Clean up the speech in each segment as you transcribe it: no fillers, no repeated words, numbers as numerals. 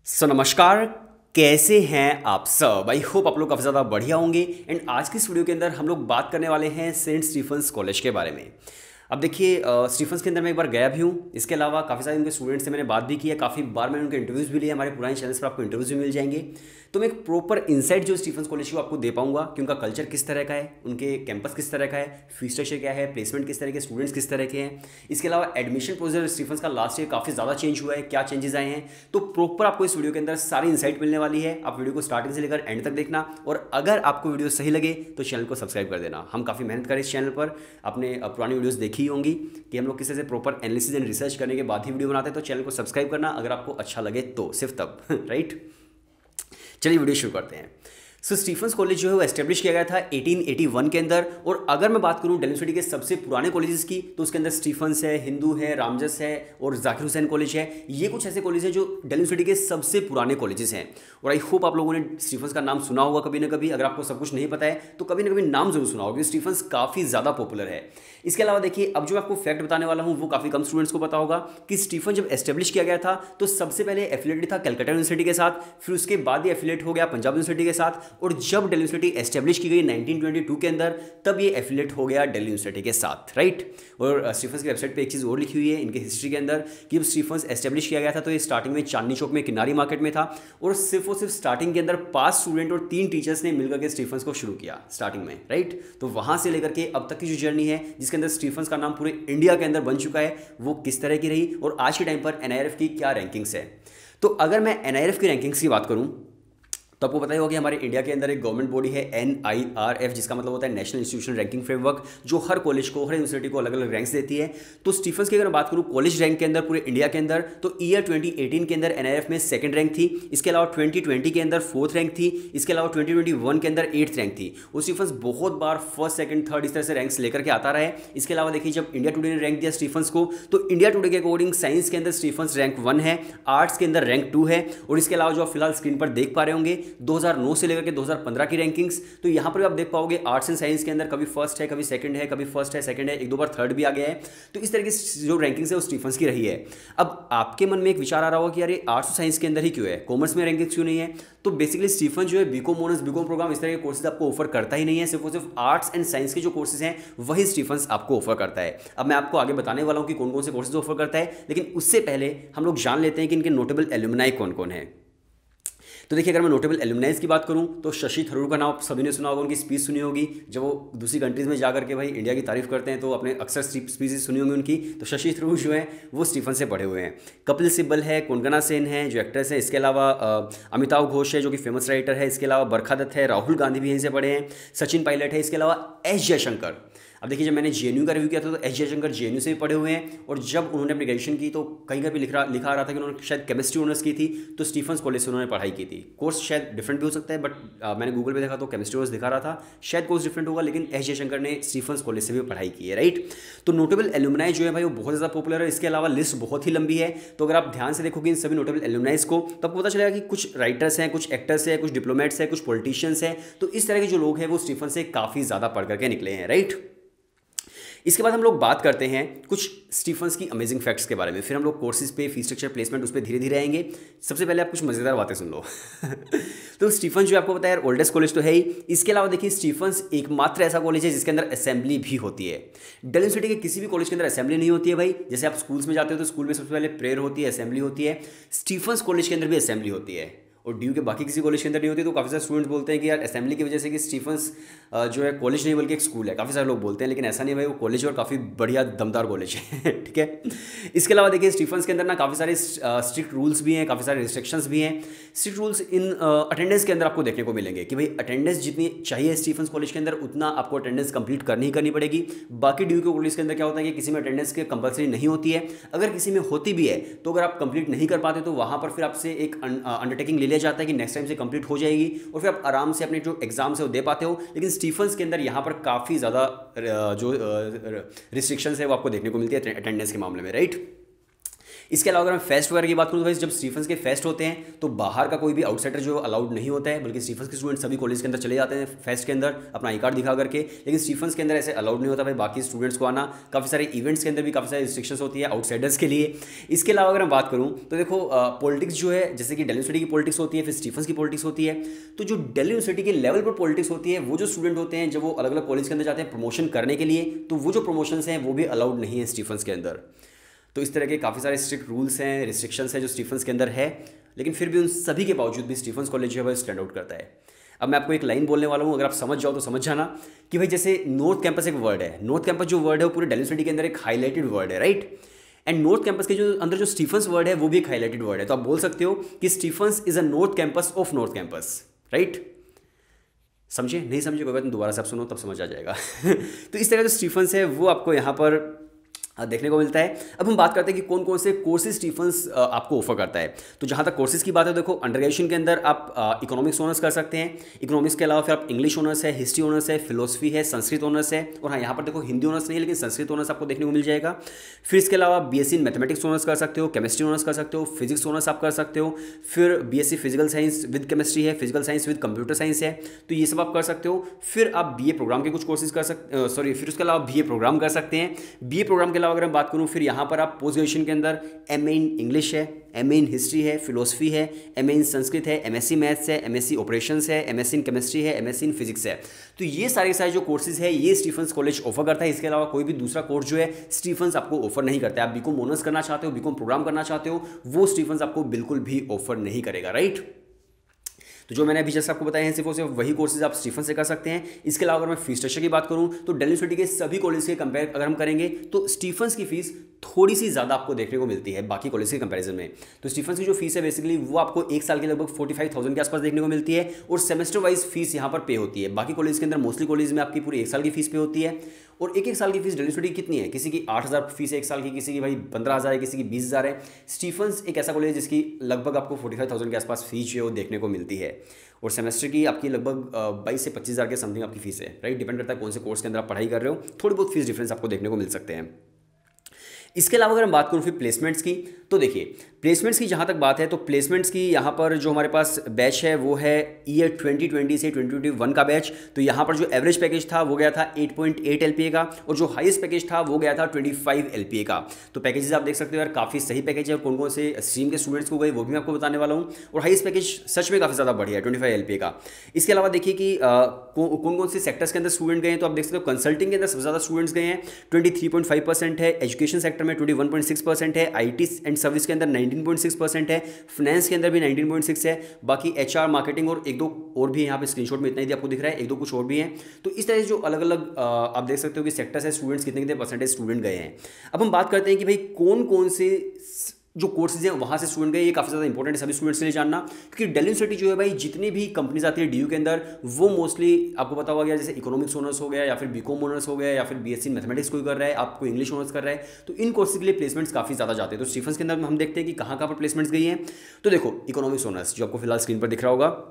नमस्कार। कैसे हैं आप सब? आई होप आप लोग काफ़ी ज़्यादा बढ़िया होंगे। एंड आज की इस वीडियो के अंदर हम लोग बात करने वाले हैं सेंट स्टीफंस कॉलेज के बारे में। अब देखिए, स्टीफंस के अंदर मैं एक बार गया भी हूँ। इसके अलावा काफ़ी सारे उनके स्टूडेंट्स से मैंने बात भी की है, काफ़ी बार मैंने उनके इंटरव्यूज़ भी लिए। हमारे पुराने चैनल्स पर आपको इंटरव्यूज़ भी मिल जाएंगे। तो मैं एक प्रॉपर इंसाइट जो स्टीफंस कॉलेज की आपको दे पाऊंगा कि उनका कल्चर किस तरह का है, उनके कैंपस किस तरह का है, फीस स्ट्रक्चर क्या है, प्लेसमेंट किस तरह के, स्टूडेंट्स किस तरह के हैं। इसके अलावा एडमिशन प्रोसीजर स्टीफंस का लास्ट ईयर काफ़ी ज़्यादा चेंज हुआ है, क्या चेंजेस आए हैं। तो प्रॉपर आपको इस वीडियो के अंदर सारी इंसाइट मिलने वाली है। आप वीडियो को स्टार्टिंग से लेकर एंड तक देखना, और अगर आपको वीडियो सही लगे तो चैनल को सब्सक्राइब कर देना। हम काफ़ी मेहनत करें इस चैनल पर, अपने पुरानी वीडियोस देखी होंगी कि हम लोग किस तरह से प्रॉपर एनालिसिस एंड रिसर्च करने के बाद ही वीडियो बनाते हैं। तो चैनल को सब्सक्राइब करना अगर आपको अच्छा लगे तो, सिर्फ तब राइट। चलिए वीडियो शुरू करते हैं। स्टीफंस कॉलेज जो है वो एस्टेब्लिश किया गया था 1881 के अंदर। और अगर मैं बात करूं डेल सिटी के सबसे पुराने कॉलेजेस की, तो उसके अंदर स्टीफंस है, हिंदू है, रामजस है और जाकिर हुसैन कॉलेज है। ये कुछ ऐसे कॉलेज हैं जो डेल सिटी के सबसे पुराने कॉलेजेस हैं। और आई होप आप लोगों ने स्टीफंस का नाम सुना होगा कभी ना कभी। अगर आपको सब कुछ नहीं पता है तो कभी ना कभी नाम जरूर सुना होगा। स्टीफंस काफ़ी ज़्यादा पॉपुलर है। इसके अलावा देखिए, अब जो आपको फैक्ट बताने वाला हूँ वो काफ़ी कम स्टूडेंट्स को पता होगा कि स्टीफन जब एस्टेब्लिश किया गया था तो सबसे पहले एफिलेटेड था कलकत्ता यूनिवर्सिटी के साथ, फिर उसके बाद ये एफिलेट हो गया पंजाब यूनिवर्सिटी के साथ। और जब डेल यूनिवर्सिटी एस्टेब्लिश की गई 1922 के अंदर, तब ये एफिलेट हो गया डेल यूनिवर्सिटी के साथ, राइट। और स्टीफंस की वेबसाइट पे एक चीज़ और लिखी हुई है इनके हिस्ट्री के अंदर कि जब स्टीफंस एस्टेब्लिश किया गया था तो ये स्टार्टिंग में चांदनी चौक में किनारी मार्केट में था। और सिर्फ स्टार्टिंग के अंदर 5 स्टूडेंट और 3 टीचर्स ने मिलकर के स्टीफंस को शुरू किया स्टार्टिंग में, राइट। तो वहाँ से लेकर के अब तक की जो जर्नी है, जिसके अंदर स्टीफंस का नाम पूरे इंडिया के अंदर बन चुका है, वो किस तरह की रही और आज के टाइम पर एनआईआरएफ की क्या रैंकिंग्स है। तो अगर मैं एनआईआरएफ की रैंकिंग्स की बात करूं तो आपको पता ही होगा कि हमारे इंडिया के अंदर एक गवर्नमेंट बॉडी है NIRF, जिसका मतलब होता है नेशनल इंस्टीट्यूशन रैंकिंग फ्रेमवर्क, जो हर कॉलेज को, हर यूनिवर्सिटी को अलग अलग रैंक्स देती है। तो स्टीफंस की अगर बात करूँ कॉलेज रैंक के अंदर पूरे इंडिया के अंदर, तो ईयर 2018 के अंदर एनआईआरएफ में 2nd रैंक थी। इसके अलावा 2020 के अंदर 4th रैंक थी। इसके अलावा 2021 के अंदर 8th रैंक थी। और स्टीफंस बहुत बार 1st, 2nd, 3rd इस तरह से रैंक्स लेकर के आता रहा है। इसके अलावा देखिए, जब इंडिया टुडे ने रैंक दिया स्टीफंस को, तो इंडिया टुडे के अकॉर्डिंग साइंस के अंदर स्टीफंस रैंक 1 है, आर्ट्स के अंदर रैंक 2 है। और इसके अलावा जो आप फिलहाल स्क्रीन पर देख पा रहे होंगे 2009 से लेकर के 2015 की रैंकिंग्स, तो यहां पर भी आप देख पाओगे आर्ट्स एंड साइंस के अंदर कभी फर्स्ट है, कभी सेकंड है, कभी फर्स्ट है, सेकंड है, एक दो बार थर्ड भी आ गया है। तो इस तरह की जो रैंकिंग्स है वो स्टीफंस की रही है। अब आपके मन में एक विचार आ रहा होगा कि यार आर्ट्स और साइंस के अंदर ही क्यों है, कॉमर्स में रैंकिंग्स क्यों नहीं है। तो बेसिकली स्टीफन जो है बीकॉम ऑनर्स, बीकॉम प्रोग्राम, इस तरह के कोर्सेज आपको ऑफर करता ही नहीं है। सिर्फ और सिर्फ आर्ट्स एंड साइंस के जो कोर्सेज हैं वही स्टीफंस आपको ऑफर करता है। अब मैं आपको आगे बताने वाला हूं कि कौन कौन से कोर्सेज ऑफर करता है, लेकिन उससे पहले हम लोग जान लेते हैं कि इनके नोटेबल एलुमनाई कौन कौन है। तो देखिए, अगर मैं नोटेबल एलुमनाइज की बात करूं तो शशि थरूर का नाम सभी ने सुना होगा, उनकी स्पीच सुनी होगी जब वो दूसरी कंट्रीज़ में जाकर के भाई इंडिया की तारीफ करते हैं, तो अपने अक्सर स्पीचेस सुनी होंगी उनकी। तो शशि थरूर जो है वो स्टीफन से पढ़े हुए हैं। कपिल सिब्बल है, कोनकना सेन है जो एक्ट्रेस है। इसके अलावा अमिताभ घोष है जो कि फेमस राइटर है। इसके अलावा बरखा दत्त है, राहुल गांधी भी यहीं से पढ़े हैं, सचिन पायलट है। इसके अलावा एस जयशंकर। अब देखिए, जब मैंने जेएनयू का रिव्यू किया था तो एस जयशंकर जेएनयू से भी पढ़े हुए हैं। और जब उन्होंने अपनी ग्रेजुएशन की तो कहीं का भी लिखा आ रहा था कि उन्होंने शायद केमिस्ट्री ऑनर्स की थी, तो स्टीफंस कॉलेज से उन्होंने पढ़ाई की थी। कोर्स शायद डिफरेंट भी हो सकता है, बट मैंने गूगल पे देखा तो केमिस्ट्री ऑनर्स दिखा रहा था, शायद कोर्स डिफरेंट होगा, लेकिन एस जयशंकर ने स्टीफंस कॉलेज से भी पढ़ाई की है, राइट। तो नोटेबल एलुमनाई जो है भाई वो बहुत ज़्यादा पॉपुलर है। इसके अलावा लिस्ट बहुत ही लंबी है। तो अगर आप ध्यान से देखोगे इन सभी नोटेबल एलुमनाइज को, तो आपको पता चलेगा कि कुछ राइटर्स हैं, कुछ एक्टर्स हैं, कुछ डिप्लोमेट्स हैं, कुछ पॉलिटिशियंस हैं। तो इस तरह के जो लोग हैं वो स्टीफन से काफ़ी ज़्यादा पढ़ करके निकले हैं, राइट। इसके बाद हम लोग बात करते हैं कुछ स्टीफंस की अमेजिंग फैक्ट्स के बारे में। फिर हम लोग कोर्सेज पे, फीस स्ट्रक्चर, प्लेसमेंट, उस पर धीरे धीरे आएंगे। सबसे पहले आप कुछ मज़ेदार बातें सुन लो तो स्टीफन जो आपको पता है यार ओल्डेस्ट कॉलेज तो है ही। इसके अलावा देखिए, स्टीफंस एकमात्र ऐसा कॉलेज है जिसके अंदर असेंबली भी होती है। डेल यूनिवर्सिटी के किसी भी कॉलेज के अंदर असेंबली नहीं होती है भाई। जैसे आप स्कूल्स में जाते हो तो स्कूल में सबसे पहले प्रेयर होती है, असेंबली होती है। स्टीफंस कॉलेज के अंदर भी असेंबली होती है और ड्यू के बाकी किसी कॉलेज के अंदर नहीं होती। तो काफ़ी सारे स्टूडेंट्स बोलते हैं कि यार असेंबली की वजह से कि स्टीफंस जो है कॉलेज नहीं बल्कि एक स्कूल है। काफ़ी सारे लोग बोलते हैं, लेकिन ऐसा नहीं भाई, वो कॉलेज और काफ़ी बढ़िया दमदार कॉलेज है ठीक है। इसके अलावा देखिए, स्टीफंस के अंदर ना काफ़ी सारे स्ट्रिक्ट रूल्स भी हैं, काफ़ी सारे रिस्ट्रिक्शंस भी हैं। स्ट्रिक्ट रूल्स इन अटेंडेंस के अंदर आपको देखने को मिलेंगे कि भाई अटेंडेंस जितनी चाहिए स्टीफंस कॉलेज के अंदर उतना आपको अटेंडेंस कंप्लीट करनी ही करनी पड़ेगी। बाकी ड्यू के कॉलेज के अंदर क्या होता है कि किसी में अटेंडेंस के कंपलसरी नहीं होती है। अगर किसी में होती भी है तो अगर आप कंप्लीट नहीं कर पाते तो वहाँ पर फिर आपसे एक अंडरटेकिंग ले लिया जाता है कि नेक्स्ट टाइम से कंप्लीट हो जाएगी और फिर आप आराम से अपने जो एग्जाम्स है वो दे पाते हो। लेकिन स्टीफंस के अंदर यहाँ पर काफ़ी ज़्यादा जो रिस्ट्रिक्शंस है वो आपको देखने को मिलती है अटेंडेंस के मामले में, राइट। इसके अलावा अगर मैं फेस्ट वगैरह की बात करूँ तो भाई जब स्टीफंस के फेस्ट होते हैं तो बाहर का कोई भी आउटसाइडर जो अलाउड नहीं होता है, बल्कि स्टीफंस के स्टूडेंट सभी कॉलेज के अंदर चले जाते हैं फेस्ट के अंदर अपना आई कार्ड दिखा करके। लेकिन स्टीफंस के अंदर ऐसे अलाउड नहीं होता भाई बाकी स्टूडेंट्स को आना। काफ़ी सारे इवेंट्स के अंदर भी काफ़ी सारी रिस्ट्रिक्शंस होती है आउटसाइडर्स के लिए। इसके अलावा अगर मैं बात करूँ तो देखो पॉलिटिक्स जो है, जैसे कि दिल्ली यूनिवर्सिटी की पॉलिटिक्स होती है, फिर स्टीफंस की पॉलिटिक्स होती है। तो जो दिल्ली यूनिवर्सिटी के लेवल पर पॉलिटिक्स होती है, वो जो स्टूडेंट होते हैं जब वो अलग अलग कॉलेज के अंदर जाते हैं प्रमोशन करने के लिए, तो वो जो प्रमोशंस हैं वो भी अलाउड नहीं है स्टीफंस के अंदर। तो इस तरह के काफ़ी सारे स्ट्रिक्ट रूल्स हैं, रिस्ट्रिक्शंस हैं जो स्टीफंस के अंदर है। लेकिन फिर भी उन सभी के बावजूद भी स्टीफंस कॉलेज जो है स्टैंड आउट करता है। अब मैं आपको एक लाइन बोलने वाला हूँ, अगर आप समझ जाओ तो समझ जाना कि भाई जैसे नॉर्थ कैंपस एक वर्ड है, नॉर्थ कैंपस जो वर्ड है वो पूरे दिल्ली यूनिवर्सिटी के अंदर एक हाईलाइटेड वर्ड है, राइट। एंड नॉर्थ कैंपस के जो अंदर जो स्टीफंस वर्ड है वो भी एक हाईलाइटेड वर्ड है। तो आप बोल सकते हो कि Stephen's is a north campus of north campus, right. समझे? नहीं समझे कोई बात नहीं, दोबारा से आप सुनो तब समझ आ जाएगा। तो इस तरह जो स्टीफंस है वो आपको यहाँ पर देखने को मिलता है। अब हम बात करते हैं कि कौन कौन से कोर्सेज स्टीफंस आपको ऑफर करता है। तो जहाँ तक कोर्सेज की बात है, देखो अंडर ग्रेजुएशन के अंदर आप इकोनॉमिक्स ऑनर्स कर सकते हैं। इकोनॉमिक्स के अलावा फिर आप इंग्लिश ऑनर्स है, हिस्ट्री ऑनर्स है, फिलोसफी है, संस्कृत ऑनर्स है। और हाँ, यहाँ पर देखो हिंदी ऑनर्स नहीं है लेकिन संस्कृत ऑनर्स आपको देखने को मिल जाएगा। फिर इसके अलावा बीएससी इन मैथमेटिक्स ऑनर्स कर सकते हो, केमिस्ट्री ऑनर्स कर सकते हो, फिजिक्स ऑनर्स आप कर सकते हो। फिर BSc physical science with chemistry है, physical science with computer science है, तो ये सब आप कर सकते हो। फिर आप बीए प्रोग्राम के कुछ कोर्सेज कर सकते, फिर उसके अलावा बीए प्रोग्राम कर सकते हैं। बीए प्रोग्राम के अलावा अगर मैं बात करूँ, फिर यहाँ पर आप पोस्ट ग्रेजुएशन के अंदर एमए इन इंग्लिश है, एमए इन हिस्ट्री है, फिलोसफी है, एमए इन संस्कृत है, एमएससी मैथ्स है, एमएससी ऑपरेशंस है, एमएससी इन केमिस्ट्री है, एमएससी इन फिजिक्स है। तो ये सारे जो कोर्सेज है ये स्टीफंस कॉलेज ऑफर करता है। इसके अलावा कोई भी दूसरा कोर्स जो है स्टीफंस आपको ऑफर नहीं करता है। आप बीकॉम ऑनर्स करना चाहते हो, बीकॉम प्रोग्राम करना चाहते हो, वो स्टीफंस आपको बिल्कुल भी ऑफर नहीं करेगा, राइट। तो जो मैंने अभी जैसे आपको बताया है सिर्फ और सिर्फ वही कोर्सेज आप स्टीफन से कर सकते हैं। इसके अलावा अगर मैं फीस स्ट्रक्चर की बात करूं तो दिल्ली यूनिवर्सिटी के सभी कॉलेज के कंपेयर अगर हम करेंगे तो स्टीफन्स की फीस थोड़ी सी ज़्यादा आपको देखने को मिलती है बाकी कॉलेज के कंपैरिजन में। तो स्टीफन्स की जो फीस है बेसिकली वो आपको एक साल के लगभग 45,000 के आसपास देखने को मिलती है और सेमेस्टर वाइज फीस यहाँ पर पे होती है। बाकी कॉलेज के अंदर मोस्टली कॉलेज में आपकी पूरी एक साल की फीस पे होती है और एक साल की फीस दिल्ली यूनिवर्सिटी कितनी है, किसी की 8,000 फीस है एक साल की, किसी की भाई 15,000 है, किसी की 20,000 है। स्टीफन्स एक ऐसा कॉलेज है जिसकी लगभग आपको 45,000 के आसपास फीस जो है वो देखने को मिलती है और सेमेस्टर की आपकी लगभग 22 से 25,000 के समथिंग आपकी फीस है, राइट। डिपेंड करता है कौन से कोर्स के अंदर आप पढ़ाई कर रहे हो, थोड़ी बहुत फीस डिफरेंस आपको देखने को मिल सकते हैं। इसके अलावा अगर हम बात करूँ फिर प्लेसमेंट्स की, तो देखिए प्लेसमेंट्स की जहाँ तक बात है तो प्लेसमेंट्स की यहाँ पर जो हमारे पास बैच है वो है ईयर 2020 से 2021 का बैच। तो यहाँ पर जो एवरेज पैकेज था वो गया था 8.8 LPA का और जो हाईएस्ट पैकेज था वो गया था 25 LPA का। तो पैकेजेस आप देख सकते हो यार काफ़ी सही पैकेज है और कौन कौन से स्ट्रीम के स्टूडेंट्स को गए वो भी मैं आपको बताने वाला हूँ। और हाईएस्ट पैकेज सच में काफ़ी ज़्यादा बढ़िया है 25 LPA का। इसके अलावा देखिए कि कौन कौन से सेक्टर्स के अंदर स्टूडेंट गए हैं, तो आप देख सकते हो कंसल्टिंग के अंदर सबसे ज़्यादा स्टूडेंट्स गए हैं 23.5% है, एजुकेशन सेक्टर में 21.6% है, IT एंड सर्विस के अंदर 19.6% है, फाइनेंस के अंदर भी 19.6 है, बाकी HR मार्केटिंग और एक दो और भी यहाँ पे स्क्रीनशॉट में इतना ही आपको दिख रहा है, एक दो कुछ और भी हैं। तो इस तरह से जो अलग अलग आप देख सकते हो कि सेक्टर्स है स्टूडेंट्स कितने कितने परसेंटेज स्टूडेंट गए हैं। अब हम बात करते हैं कि भाई कौन कौन से जो कोर्सेज हैं वहाँ से स्टूडेंट गए, ये काफ़ी ज़्यादा इंपॉर्टेंट है सभी स्टूडेंट्स के लिए जानना, क्योंकि दिल्ली यूनिवर्सिटी जो है भाई जितनी भी कंपनीज आती है DU के अंदर वो मोस्टली आपको पता होगा, जैसे इकोनॉमिक्स ऑनर्स हो गया या फिर बीकॉम ऑनर्स हो गया या फिर BSc मैथमेटिक्स कोई कर रहा है, आपको इंग्लिश ऑनर्स कर रहा है, तो इन कोर्सेज के लिए प्लेसमेंट्स काफ़ी ज़्यादा जाते हैं। तो स्टीफन्स के अंदर हम देखते हैं कि कहाँ पर प्लेसमेंट्स गई हैं। तो देखो इकोनॉमिक्स ऑनर्स जो आपको फिलहाल स्क्रीन पर दिख रहा होगा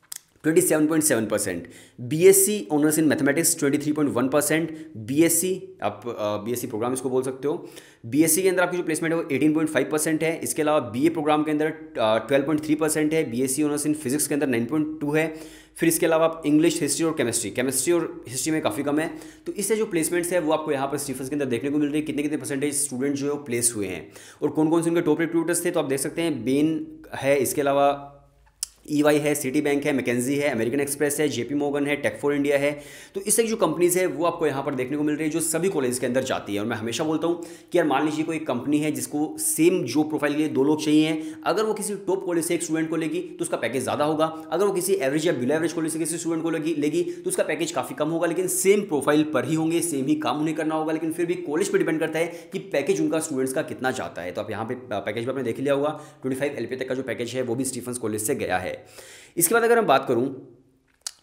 27.7%, BSc honours in mathematics 23.1%, BSc आप BSc प्रोग्राम इसको बोल सकते हो, BSc के अंदर आपकी जो प्लेसमेंट है वो 18.5% है। इसके अलावा BA प्रोग्राम के अंदर 12.3% है, BSc ऑनर्स इन फिजिक्स के अंदर 9.2 है। फिर इसके अलावा आप इंग्लिश, हिस्ट्री और हिस्ट्री में काफ़ी कम है। तो इससे जो प्लेसमेंट्स है वो आपको यहाँ पर स्टीफन्स के अंदर देखने को मिल रही है, कितने कितने परसेंटेज स्टूडेंट जो है वो प्लेस हुए हैं और कौन कौन से उनके टॉप रिक्रूटर्स थे। तो आप देख सकते हैं बेन है, इसके अलावा EY है, सिटी बैंक है, मैकेंजी है, अमेरिकन एक्सप्रेस है, JP मॉर्गन है, टेक फॉर इंडिया है। तो इस तरह की जो कंपनीज है वो आपको यहाँ पर देखने को मिल रही है जो सभी कॉलेज के अंदर जाती है। और मैं हमेशा बोलता हूँ कि यार मान लीजिए कोई कंपनी है जिसको सेम जॉब प्रोफाइल के लिए 2 लोग चाहिए हैं, अगर वो किसी टॉप कॉलेज से एक स्टूडेंट को लेगी तो उसका पैकेज ज़्यादा होगा, अगर वो किसी एवरेज या बिलो एवरेज कॉलेज से किसी स्टूडेंट को लेगी तो उसका पैकेज काफ़ी कम होगा, लेकिन सेम प्रोफाइल पर ही होंगे, सेम ही काम उन्हें करना होगा, लेकिन फिर भी कॉलेज पर डिपेंड करता है कि पैकेज उनका स्टूडेंट्स का कितना चाहता है। तो आप यहाँ पे पैकेज भी आपने देख लिया होगा 25 LPA तक का जो पैकेज है वो भी स्टीफन्स कॉलेज से गया है। इसके बाद अगर मैं बात करूं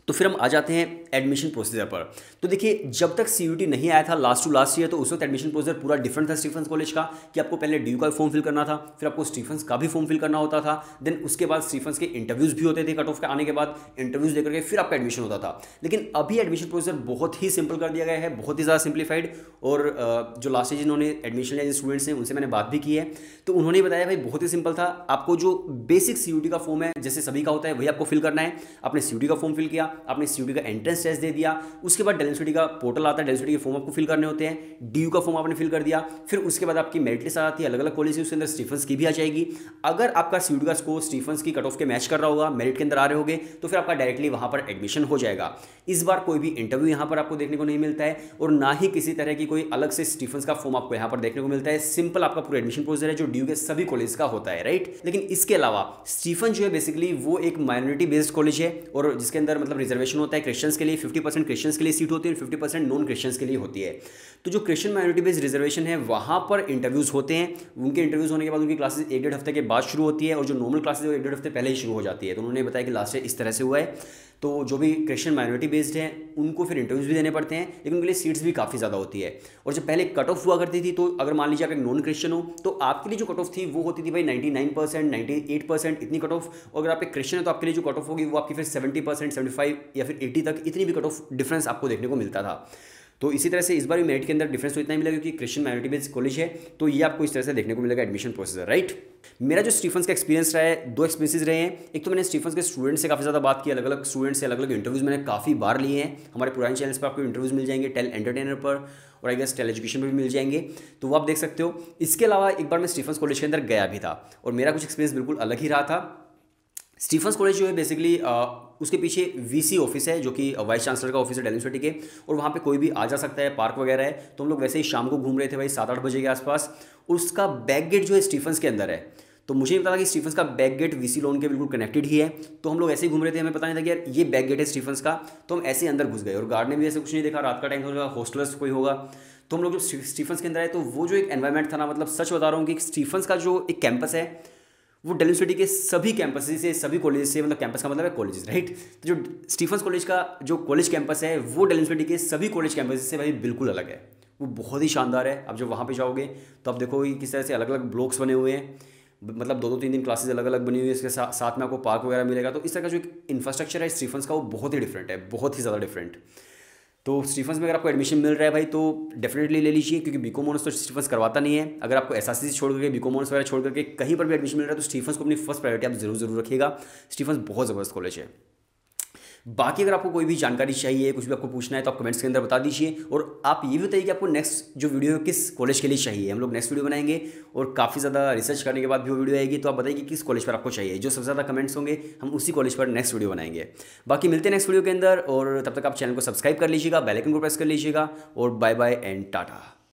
तो फिर हम आ जाते हैं एडमिशन प्रोसीजर पर। तो देखिए, जब तक सीयूटी नहीं आया था लास्ट टू लास्ट ईयर, तो उस वक्त एडमिशन प्रोसीजर पूरा डिफरेंट था स्टीफंस कॉलेज का, कि आपको पहले ड्यू का फॉर्म फिल करना था, फिर आपको स्टीफंस का भी फॉर्म फिल करना होता था, देन उसके बाद स्टीफंस के इंटरव्यूज भी होते थे, कट ऑफ के आने के बाद इंटरव्यूज लेकर के फिर आपका एडमिशन होता था। लेकिन अभी एडमिशन प्रोसीजर बहुत ही सिंपल कर दिया गया है, बहुत ही ज़्यादा सिंप्लीफाइड। और जो लास्ट ईयर जिन्होंने एडमिशन लिया स्टूडेंट्स हैं, उनसे मैंने बात भी की है, तो उन्होंने बताया भाई बहुत ही सिंपल था। आपको जो बेसिक सीयूटी का फॉर्म है, जैसे सभी का होता है, वही आपको फिल करना है। आपने सीयूटी का फॉर्म फिल किया, आपने सीयूटी का एंट्रेंस टेस्ट दे दिया, उसके बाद डेलिसिटी का पोर्टल आता है, डेलिसिटी के फॉर्म आपको फिल करने होते हैं, डीयू का फॉर्म आपने फिल कर दिया, फिर उसके बाद आपकी मेरिट लिस्ट आती है, अलग अलग कॉलेज, उसके अंदर स्टीफंस की भी आ जाएगी। अगर आपका सीयूटी का स्कोर स्टीफंस की कट ऑफ के मैच कर रहा होगा, मेरिट के अंदर आ रहे होगे, तो फिर आपका डायरेक्टली वहां पर एडमिशन हो जाएगा। इस बार कोई भी इंटरव्यू यहां पर आपको देखने को नहीं मिलता है, और ना ही किसी तरह की कोई अलग से स्टीफंस का फॉर्म आपको यहां पर देखने को मिलता है। सिंपल आपका पूरा एडमिशन प्रोसीजर है, जो डीयू के सभी कॉलेज का होता है, राइट। लेकिन इसके अलावा स्टीफन जो है बेसिकली वो एक माइनॉरिटी बेस्ड कॉलेज है, और जिसके अंदर मतलब रिजर्वेशन होता है क्रिश्चियंस के लिए, 50% क्रिश्चियंस के लिए सीट होती है, 50% नॉन क्रिश्चियंस के लिए होती है। तो जो क्रिश्चियन माइनॉरिटी बेस्ड रिजर्वेशन है, वहां पर इंटरव्यूज होते हैं। उनके इंटरव्यूज होने के बाद उनकी क्लासेस 1-1.5 हफ्ते के बाद शुरू होती है, और जो नॉर्मल क्लासेस है 1-1.5 हफ्ते पहले ही शुरू हो जाती है। तो उन्होंने बताया कि लास्ट ईयर इस तरह से हुआ है। तो जो भी क्रिश्चियन माइनॉरिटी बेस्ड है, उनको फिर इंटरव्यूज भी देने पड़ते हैं, लेकिन उनके लिए सीट्स भी काफ़ी ज़्यादा होती है। और जब पहले कट ऑफ हुआ करती थी, तो अगर मान लीजिए आप एक नॉन क्रिश्चियन हो, तो आपके लिए जो कट ऑफ थी वो होती थी भाई 99%, 98% इतनी कट ऑफ। और अगर आप एक क्रिश्चियन है, तो आपके लिए जो कट ऑफ होगी वो आपकी फिर 70%, 75 या फिर 80 तक, इतनी भी कट ऑफ डिफरेंस आपको देखने को मिलता था। तो इसी तरह से इस बार भी मेरिट के अंदर डिफरेंस तो इतना ही मिलेगा, क्योंकि क्रिश्चियन माइनॉरिटी बेस्ड कॉलेज है, तो ये आपको इस तरह से देखने को मिलेगा एडमिशन प्रोसीजर, राइट। मेरा जो स्टीफंस का एक्सपीरियंस रहा है, 2 एक्सपीरियंसेस रहे हैं। एक तो मैंने स्टीफंस के स्टूडेंट से काफ़ी ज़्यादा बात की, अलग अलग स्टूडेंट से अलग अलग इंटरव्यूज़ मैंने काफ़ी बार लिए हैं। हमारे पुराने चैनल्स पर आपको इंटरव्यूज़ मिल जाएंगे, टेल एंटरटेनर पर, और आई गेस टेल एजुकेशन पर भी मिल जाएंगे, तो वो आप देख सकते हो। इसके अलावा एक बार मैं स्टीफंस कॉलेज के अंदर गया भी था, और मेरा कुछ एक्सपीरियंस बिल्कुल अलग ही रहा था। स्टीफंस कॉलेज जो है बेसिकली उसके पीछे वीसी ऑफिस है, जो कि वाइस चांसलर का ऑफिस है दिल्ली यूनिवर्सिटी के, और वहाँ पे कोई भी आ जा सकता है, पार्क वगैरह है। तो हम लोग वैसे ही शाम को घूम रहे थे भाई 7-8 बजे के आसपास। उसका बैक गेट जो है स्टीफंस के अंदर है, तो मुझे नहीं पता कि स्टीफंस का बैक गेट वीसी लॉन के बिल्कुल कनेक्टेड ही है। तो हम लोग ऐसे ही घूम रहे थे, हमें पता नहीं था कि यार ये बैक गेट है स्टीफंस का। तो हम ऐसे ही अंदर घुस गए, और गार्ड ने भी ऐसे कुछ नहीं देखा, रात का टाइम होगा, हॉस्टलर्स कोई होगा। तो हम लोग जो स्टीफंस के अंदर आए, तो वो जो एक एनवायरमेंट था ना, मतलब सच बता रहा हूँ कि स्टीफंस का जो एक कैंपस है, वो दिल्ली यूनिवर्सिटी के सभी कैंपस से, सभी कॉलेज से, मतलब कैंपस का मतलब है कॉलेज, राइट। तो जो स्टीफंस कॉलेज का जो कॉलेज कैंपस है, वो दिल्ली यूनिवर्सिटी के सभी कॉलेज कैंपस से भाई बिल्कुल अलग है। वो बहुत ही शानदार है। आप जब वहाँ पे जाओगे, तो आप देखोगे किस तरह से अलग अलग ब्लॉक्स बने हुए हैं, मतलब 2-2 3 क्लासेज अलग अलग बनी हुई है। इसके साथ में आपको पार्क वगैरह मिलेगा। तो इस तरह का जो एक इंफ्रास्ट्रक्चर है स्टीफंस का, वो बहुत ही डिफरेंट है, बहुत ही ज़्यादा डिफरेंट। तो स्टीफंस में अगर आपको एडमिशन मिल रहा है भाई, तो डेफिनेटली ले लीजिए, क्योंकि बीकॉम ऑनर्स तो स्टीफंस करवाता नहीं है। अगर आपको एसआरसी से छोड़ करके, बीकॉम ऑनर्स वगैरह छोड़ करके कहीं पर भी एडमिशन मिल रहा है, तो स्टीफंस को अपनी फर्स्ट प्रायोरिटी आप जरूर रखिएगा। स्टीफंस बहुत ज़बरदस्त कॉलेज है। बाकी अगर आपको कोई भी जानकारी चाहिए, कुछ भी आपको पूछना है, तो आप कमेंट्स के अंदर बता दीजिए। और आप ये भी बताइए कि आपको नेक्स्ट जो वीडियो किस कॉलेज के लिए चाहिए। हम लोग नेक्स्ट वीडियो बनाएंगे, और काफ़ी ज़्यादा रिसर्च करने के बाद भी वो वीडियो आएगी। तो आप बताइए कि किस कॉलेज पर आपको चाहिए। जो सबसे ज़्यादा कमेंट्स होंगे, हम उसी कॉलेज पर नेक्स्ट वीडियो बनाएंगे। बाकी मिलते हैं नेक्स्ट वीडियो के अंदर, और तब तक आप चैनल को सब्सक्राइब कर लीजिएगा, बेल आइकन को प्रेस कर लीजिएगा, और बाय बाय एंड टाटा।